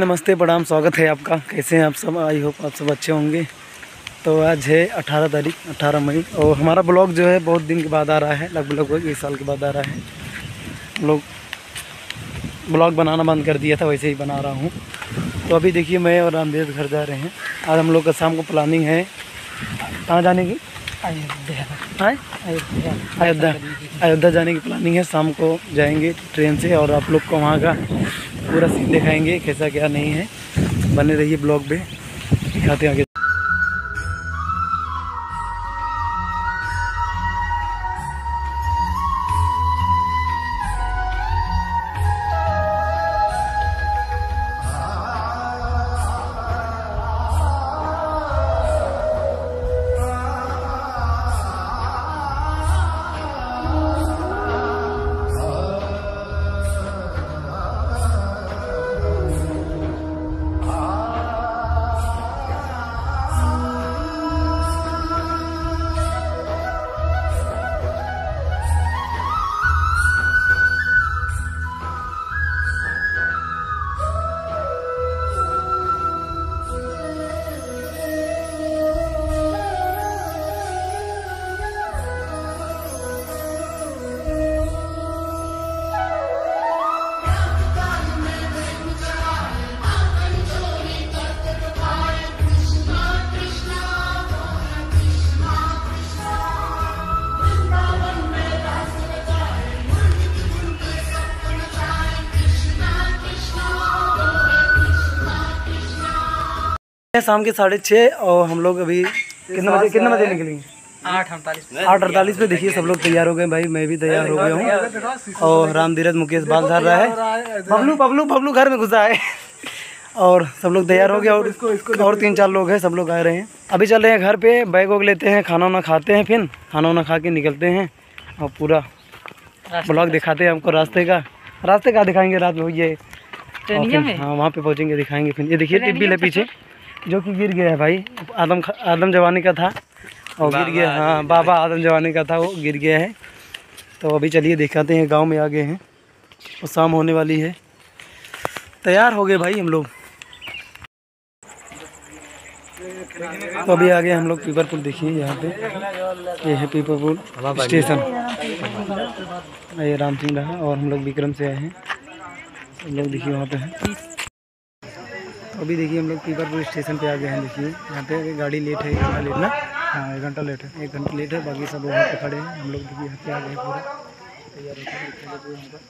नमस्ते प्रणाम, स्वागत है आपका। कैसे हैं आप सब? आई होप आप सब अच्छे होंगे। तो आज है 18 तारीख 18 मई और हमारा ब्लॉग जो है बहुत दिन के बाद आ रहा है, लगभग 1 साल के बाद आ रहा है। हम लोग ब्लॉग बनाना बंद कर दिया था, वैसे ही बना रहा हूँ। तो अभी देखिए मैं और रामदेव घर जा रहे हैं। आज हम लोग का शाम को प्लानिंग है कहाँ जाने की? अयोध्या जाने की प्लानिंग है। शाम को जाएंगे ट्रेन से और आप लोग को वहाँ का पूरा सीन दिखाएंगे, कैसा क्या नहीं है। बने रहिए ब्लॉग में, दिखाते हैं आगे। शाम के 6:30 और हम लोग अभी कितने बजे निकलेंगे? 8:48 पे। देखिए सब लोग तैयार हो गए भाई, मैं भी तैयार हो गया हूँ। और राम धीरज मुकेश बाल धर रहा है। बबलू घर में घुसा है। और सब लोग तैयार हो गए और 3-4 लोग हैं, सब लोग आ रहे हैं। अभी चल रहे हैं घर पे, बैग वैग लेते हैं, खाना वाना खाते हैं, फिर खाना वाना खा के निकलते हैं और पूरा ब्लॉग दिखाते हैं हमको। रास्ते का दिखाएंगे रात में ये। हाँ वहाँ पे पहुँचेंगे, दिखाएंगे फिर। ये देखिए टिब्बी है पीछे जो कि गिर गया है भाई। आदम जवानी का था और गिर गया। हाँ बाबा आदम जवानी का था, वो गिर गया है। तो अभी चलिए दिखाते हैं। गांव में आ गए हैं और शाम होने वाली है। तैयार हो गए भाई हम लोग। तो अभी आ गए हम लोग पीपरपुर। देखिए यहाँ पे ये है पीपरपुर स्टेशन। ये राम सिंह रहा और हम लोग विक्रम से आए हैं। हम लोग देखिए वहाँ पे हैं। अभी देखिए हम लोग पीपरपुर स्टेशन पे आ गए हैं। देखिए यहाँ पे गाड़ी लेट है, 1 घंटा लेट ना। हाँ 1 घंटा लेट है, 1 घंटा लेट है। बाकी सब वहाँ पे खड़े हैं। हम लोग देखिए यहाँ पे आ गए पूरा तैयार होकर।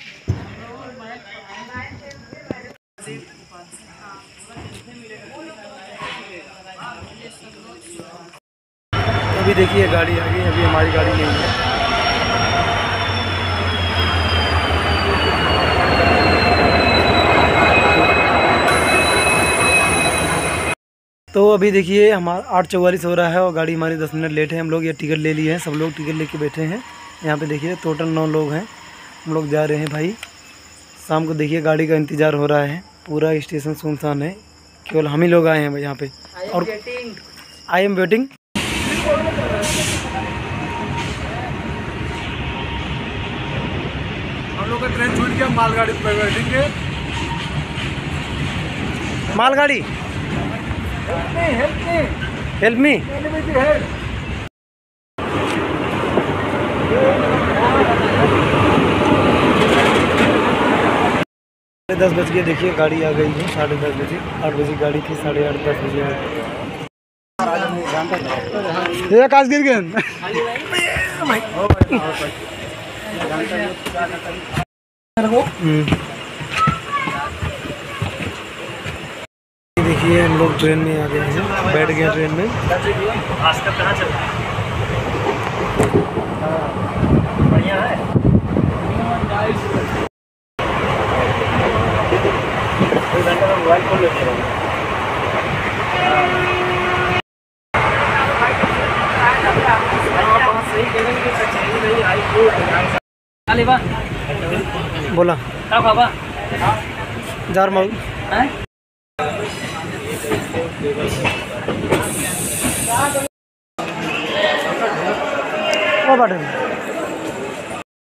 अभी देखिए गाड़ी आ गई, अभी हमारी गाड़ी नहीं है। तो अभी देखिए हमारा 8:44 हो रहा है और गाड़ी हमारी 10 मिनट लेट है। हम लोग ये टिकट ले लिए हैं, सब लोग टिकट लेके बैठे हैं। यहाँ पे देखिए टोटल 9 लोग हैं। हम लोग जा रहे हैं भाई। शाम को देखिए गाड़ी का इंतज़ार हो रहा है। पूरा स्टेशन सुनसान है, केवल हम ही लोग आए हैं भाई यहाँ पे। और आई एम वेटिंग। हम लोग का ट्रेन छूट गया, मालगाड़ी पे बैठेंगे। मालगाड़ी हेल्प मी। 10 बज गए। देखिए गाड़ी आ गई है 10:30 बजे। 8 बजे गाड़ी थी, 8:30 10 बजे। ये आकाश गिर गए। देखिए हम लोग ट्रेन में आ गए हैं, बैठ गए ट्रेन में। बढ़िया है। मोबाइल खोल लेते हैं। बोला जार माऊ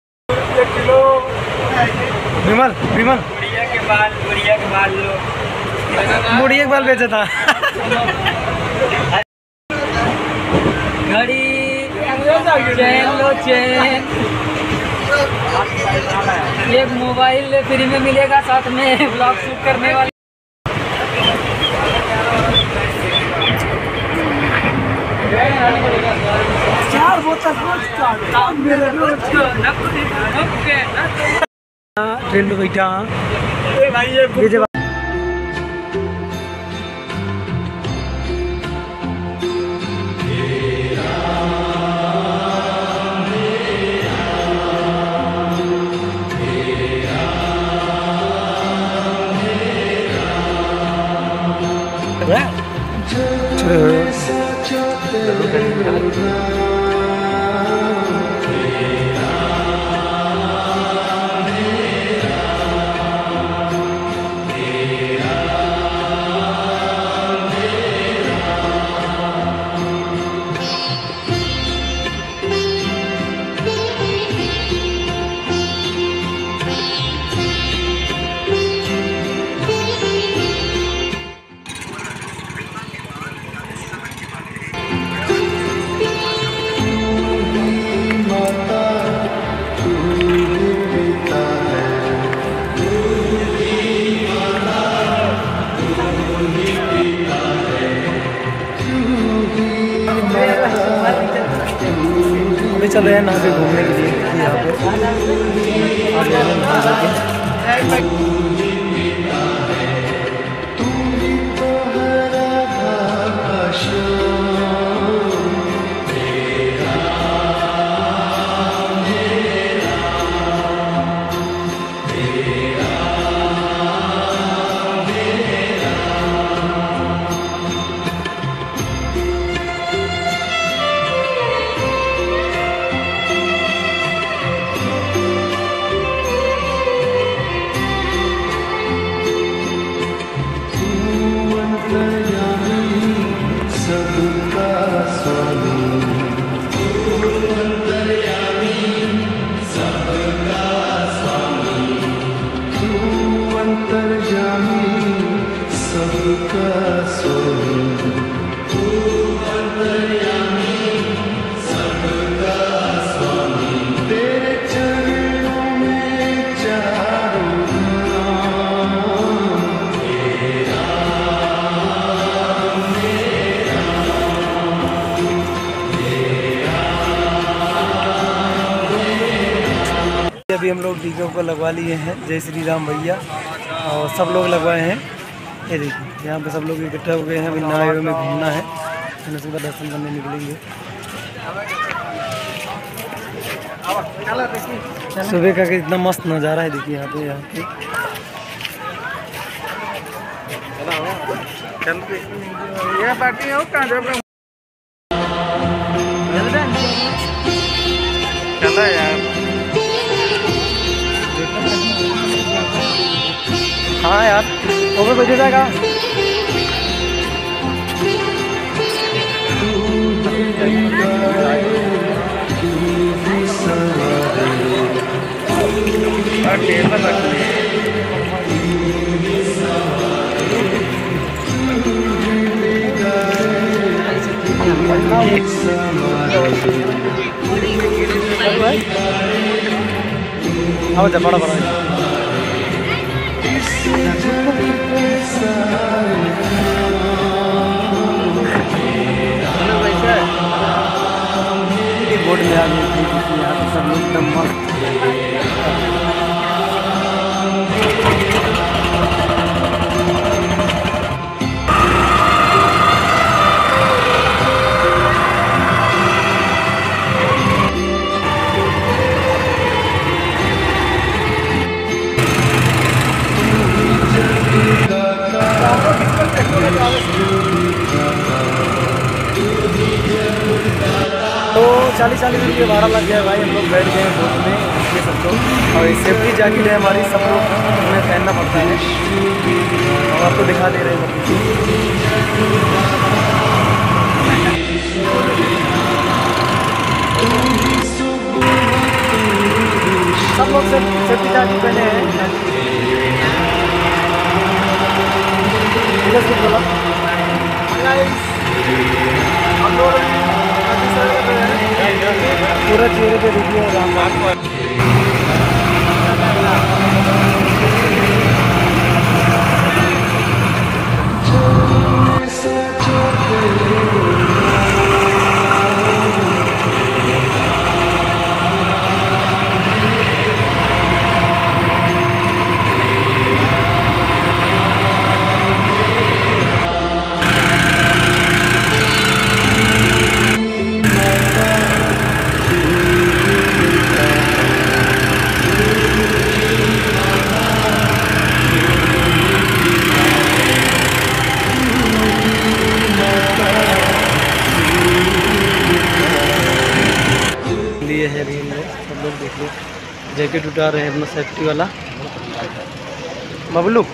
विमल विमल गुड़िया के बाल लो। बूढ़ी एक बाल बेचा था। घड़ी चैन लो चैन, एक मोबाइल फ्री में मिलेगा, साथ में ब्लॉग शूट करने वाले। चार बोतल ट्रेन पे बैठा चल रहे हैं यहाँ पे घूमने के लिए। यहाँ पे अभी हम लोग टीकों को लगवा लिए हैं, जय श्री राम भैया, और सब लोग लगवाए हैं। ये देखिए यहाँ पे सब लोग इकट्ठा हो गए हैं। अभी नाव में घूमना है, सुबह दर्शन करने निकलेंगे। सुबह का कितना मस्त नज़ारा है, देखिए यहाँ पे चला यार। हाँ यार, ओवर बजे जाएगा। आओ जा, बड़ा बड़ा बोट में आ गई। यहाँ पे सब लोग एकदम मस्त। तो 40 रुपये भाड़ा लग गया भाई। हम लोग बैठ गए हैं बोट में, ये सब लोग, और सेफ्टी जैकेट है हमारी, सब लोग हमें पहनना पड़ता है। और आपको दिखा दे रहे हैं सब लोग सेफ्टी जैकेट पहने हैं। पे देखिए रामबाग। लिए है अभी हम लोग, सब लोग देख लो जैकेट उतार रहे हैं अपना सेफ्टी वाला। बबलू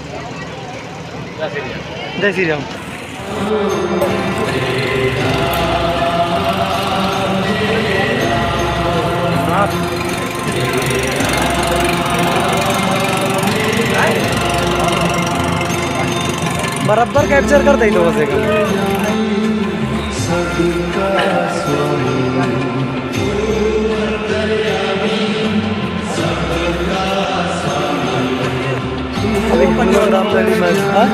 जय श्री राम। बराबर कैप्चर कर दे तो वैसे का अभी हम लोग राम पैडी में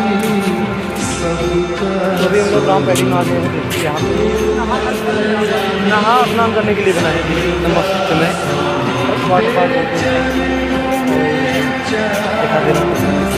अभी हम लोग राम पैडी में आ गए हैं। यहाँ पे नहा स्नान करने के लिए बनाए थे नमस्ते में वाटर पार्क दिखा दे रहा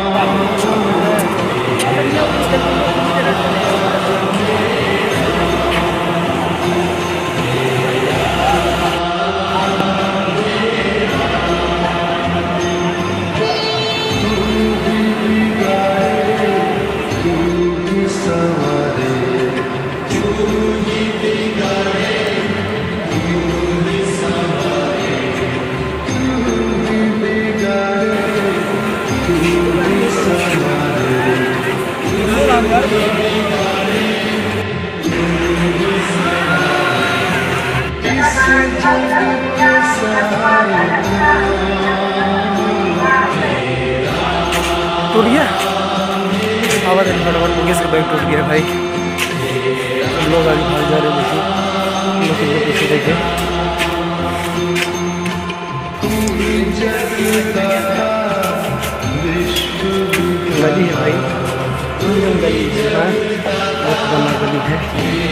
टूट गया आवाज फटाफट मुकेश का बैग टूट गया भाई। हम लोग आगे भाग जा रहे देखिए, हम लोग के पीछे देखे गली है भाई, गली है बहुत बड़ा गली है।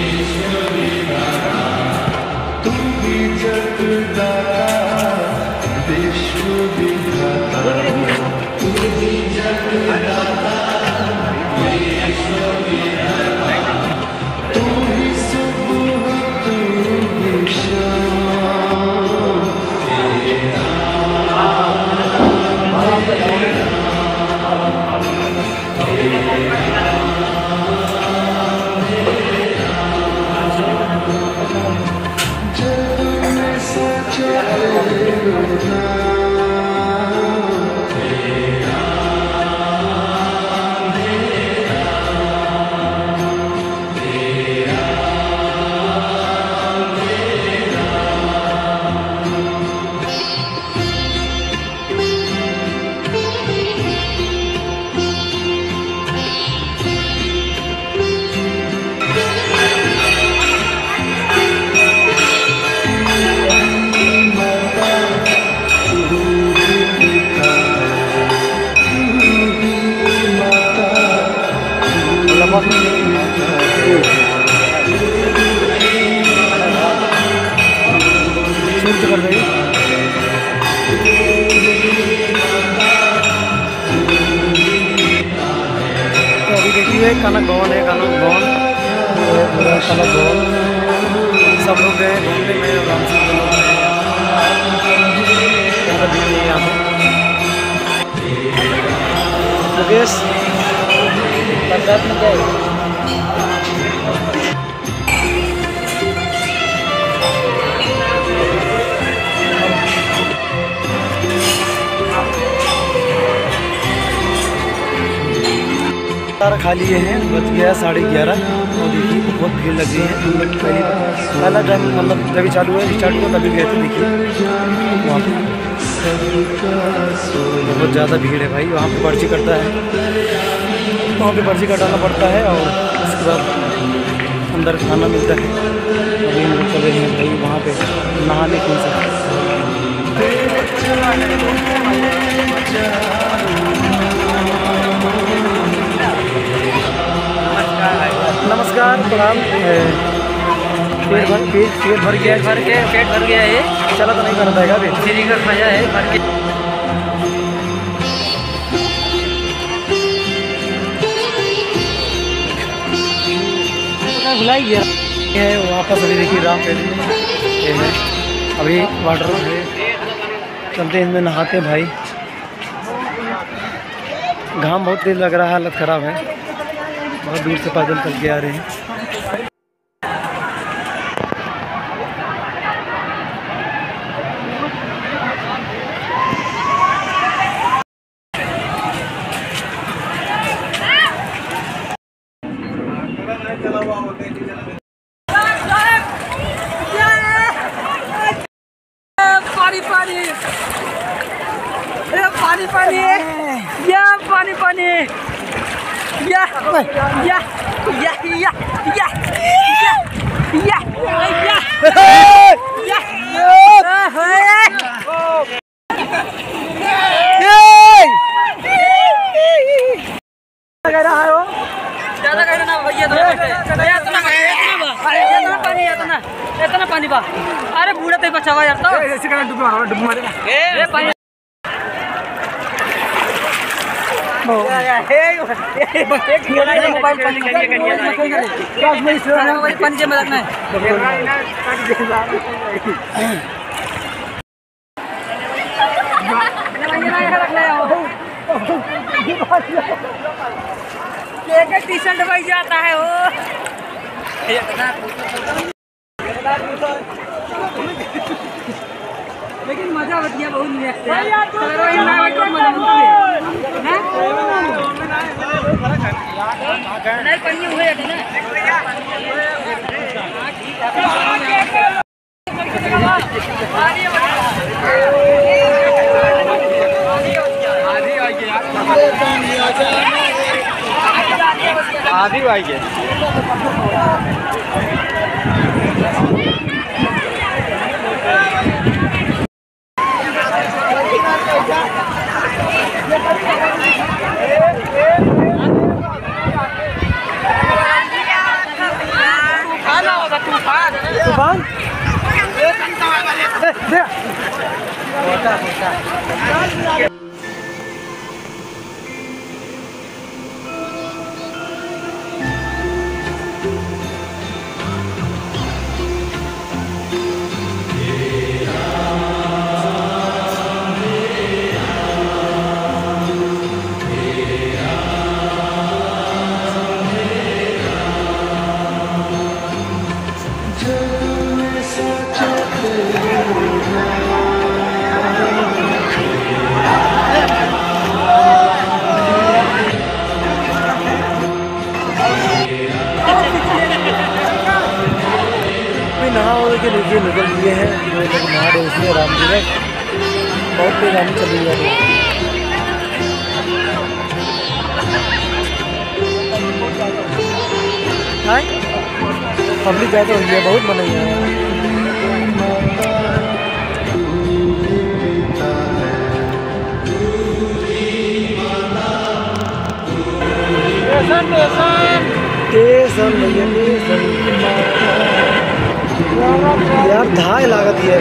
कर रही तो अभी देखिए कनक भवन है, कनक भवन कनक भवन सब लोग गए घूमने में आराम से यहाँ पे मुकेश पंचायत में गए। सारा खा लिए हैं, बच गया 11:30 और देखिए बहुत भीड़ लग गई है। हम लोग पहला टाइम मतलब जब चालू है स्टार्ट हुआ तभी गए थे। देखिए वहाँ पे बहुत ज़्यादा भीड़ है भाई, वहाँ पे पर्ची कटता है, वहाँ पे पर्ची कटाना पड़ता है और उसके बाद अंदर खाना मिलता है। अभी हम लोग चल रहे हैं भाई वहाँ पे नहाने कूद सकते हैं। नमस्कार, प्रणाम। पेट भर गया, पेट भर गया है, चला तो नहीं करता है अभी, श्री का खाया है भर के। भुलाई गया है वापस। अभी देखिए राम पे अभी वाटर चलते इनमें नहाते भाई। घाम बहुत तेज लग रहा है, हालत ख़राब है। बहुत दूर से पैदल चल के आ रहे हैं। पानी पानी, पानी पानी, या पानी पानी, या या या या या या ज़्यादा कहना ना भैया, इतना पानी बा। अरे बूढ़ा तो बचावा यार, तो ऐसे करना डूब मारेगा। ए पानी मोबाइल पानी में रखना है। टी शर्ट भाई जाता है वो। लेकिन मजा बढ़िया बहुत नेक्स्ट है। नहीं पढ़ी हुए आधी भाई के तूफान के लिए निकल लिए हैं। जो लोग नहा रहे उसमें राम जी है, बहुत तेज आने चली जा रही है। पब्लिक ज़्यादा हो गया, बहुत मनाई है। यार धाय लागत है।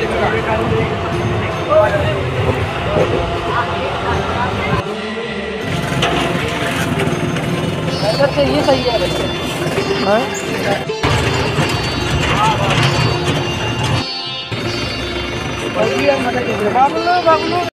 ये सही है बाबू